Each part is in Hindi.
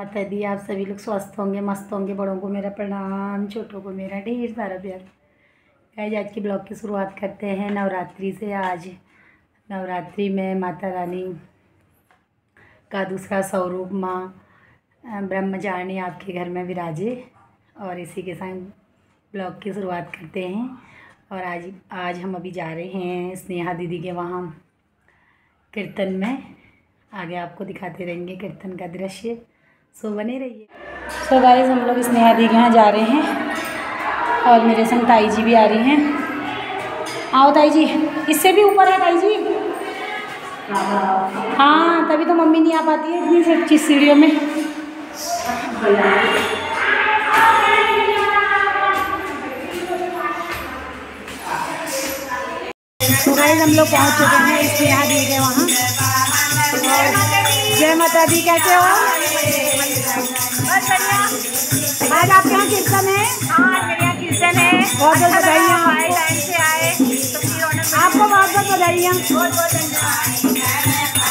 माता दी। आप सभी लोग स्वस्थ होंगे, मस्त होंगे। बड़ों को मेरा प्रणाम, छोटों को मेरा ढेर सारा प्यार। गाइस आज की ब्लॉग की शुरुआत करते हैं नवरात्रि से। आज नवरात्रि में माता रानी का दूसरा स्वरूप माँ ब्रह्मचारिणी आपके घर में विराजे, और इसी के साथ ब्लॉग की शुरुआत करते हैं। और आज हम अभी जा रहे हैं स्नेहा दीदी के वहाँ कीर्तन में। आगे आपको दिखाते रहेंगे कीर्तन का दृश्य, सो बने रहिए। सो गाइस हम लोग स्नेहा दी के यहाँ जा रहे हैं और मेरे संग ताई जी भी आ रही हैं। आओ ताई जी, इससे भी ऊपर है ताई जी। हाँ तभी तो मम्मी नहीं आ पाती है इतनी सच्ची सीढ़ियों में। तो गाइस हम लोग पहुँच चुके हैं स्नेहा दी के वहाँ। जय माता दी, कैसे हो? आज आपके यहाँ कीर्तन है? हाँ मेरे यहाँ कीर्तन है। बहुत बहुत बधाइयाँ आपको, बहुत बहुत बधाइयाँ। बहुत बहुत धन्यवाद।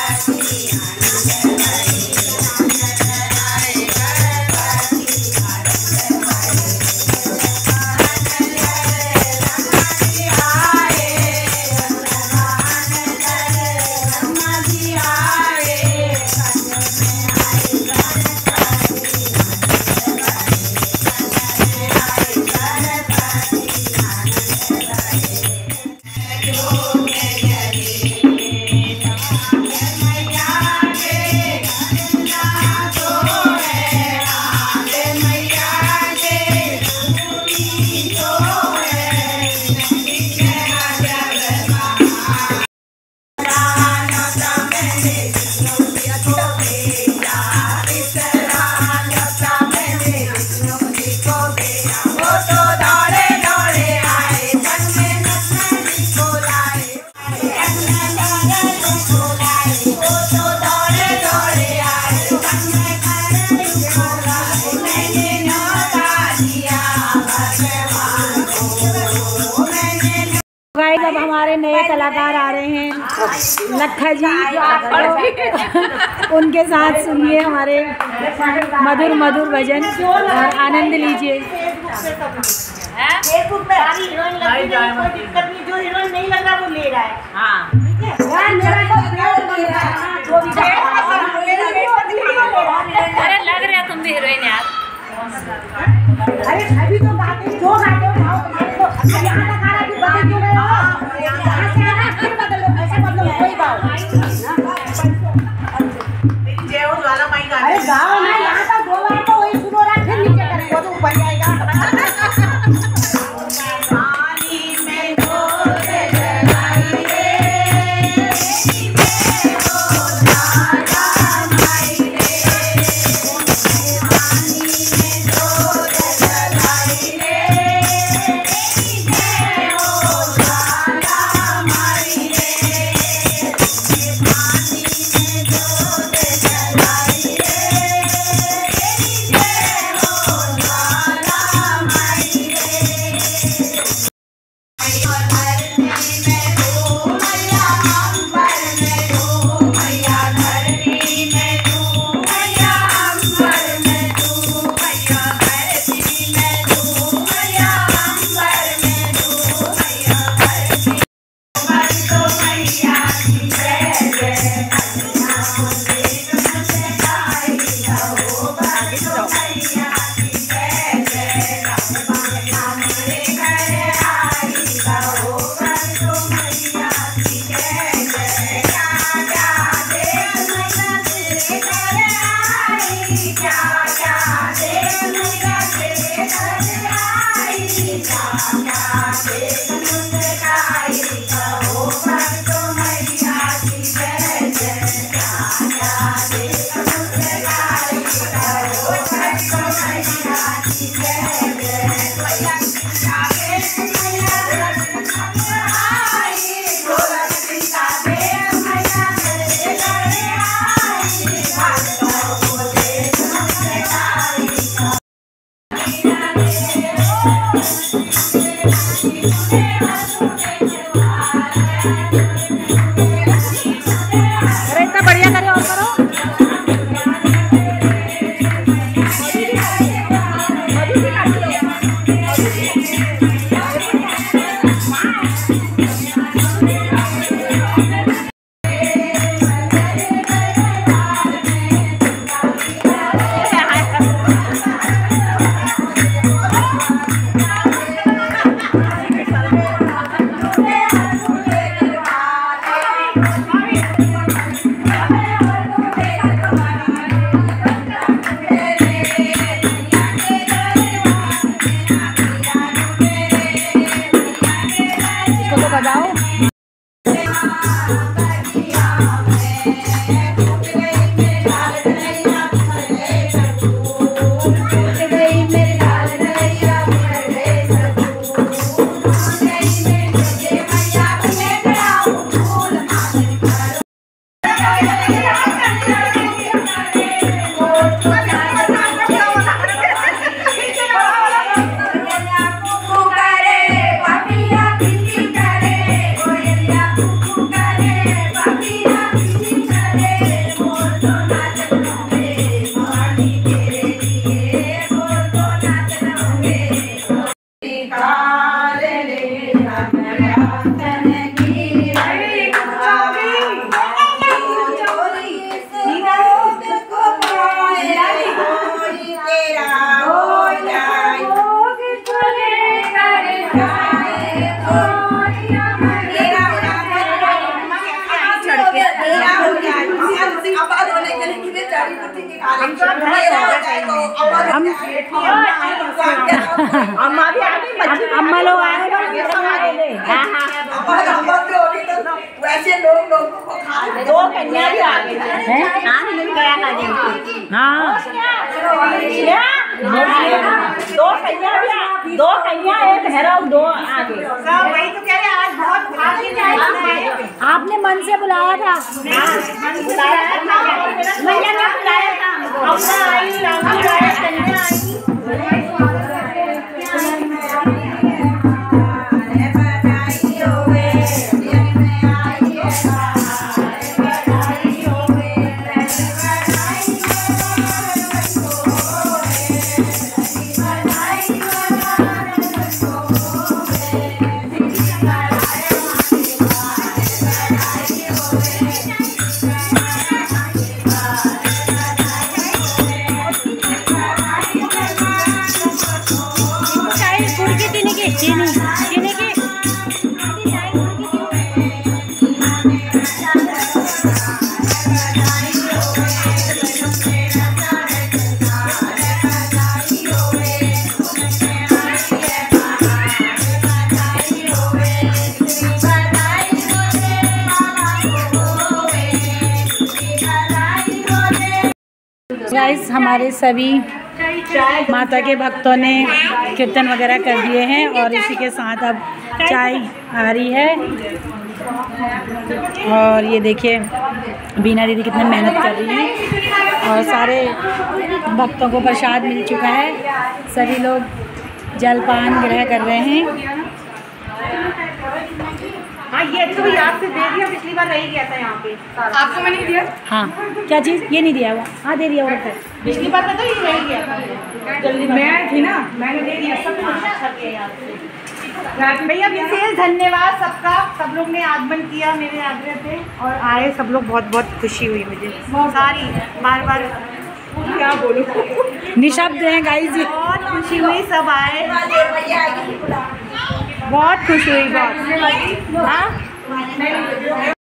अब हमारे नए कलाकार आ रहे हैं लखा जी, उनके साथ सुनिए हमारे मधुर मधुर भजन और आनंद लीजिए। जो हीरोइन नहीं लग रहा वो ले रहा है। हाँ अरे लग रहा है तुम भी हीरोइन यार। अरे अभी तो गाते जो गाते हो यहाँ तक आ रहा है, बदल क्यों रहे हो? यहाँ से आ रहा है फिर बदल लो, ऐसे बदलो कोई गाओ। अरे गाओ ना, यहाँ तक दो बार तो वही शुरू हो रहा है, फिर नीचे करेंगे तो ऊपर जाएगा। अम्मा भी आ गई, अम्मा लोग आ गए। वैसे लोगों को खा 2 कन्या भी आ गई हैं। हाँ 2 कन्या 1 भैरव 2 आ गए। सब वही तो कह रहे हैं, आज बहुत आपने मन से बुलाया था। बुलाया था, मैया ने बुलाया था। अम्मा आई, रामू आया, कन्या आई। गाइस हमारे सभी माता के भक्तों ने कीर्तन वगैरह कर दिए हैं और इसी के साथ अब चाय आ रही है। और ये देखिए बीना दीदी कितनी मेहनत कर रही है और सारे भक्तों को प्रसाद मिल चुका है। सभी लोग जलपान ग्रहण कर रहे हैं। हाँ ये तो याद से दे दिया, पिछली बार रह गया था यहाँ पे। आपको मैंने नहीं दिया? हाँ क्या चीज़? ये नहीं दिया हुआ? हाँ दे दिया हुआ। पिछली बार में तो ये रह गया था, जल्दी मैं थी ना, मैंने दे दिया सब कुछ याद से। भैया विशेष धन्यवाद सबका, सब लोग ने आगमन किया मेरे आग्रह पे और आए सब लोग। बहुत बहुत खुशी हुई मुझे, सारी बार बार क्या बोलूं, निशब्द हैं गाइस। बहुत खुशी हुई, सब आए, बहुत खुश हुई बहुत। हाँ